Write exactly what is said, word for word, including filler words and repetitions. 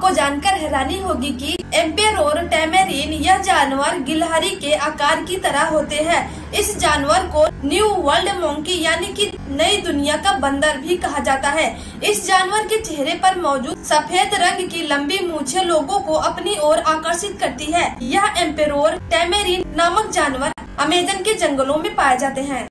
आपको जानकर हैरानी होगी कि एम्पेरोर टैमेरिन यह जानवर गिलहरी के आकार की तरह होते हैं। इस जानवर को न्यू वर्ल्ड मोंकी यानी कि नई दुनिया का बंदर भी कहा जाता है। इस जानवर के चेहरे पर मौजूद सफेद रंग की लंबी मूछें लोगों को अपनी ओर आकर्षित करती है। यह एम्पेरोर टैमेरिन नामक जानवर अमेज़न के जंगलों में पाए जाते हैं।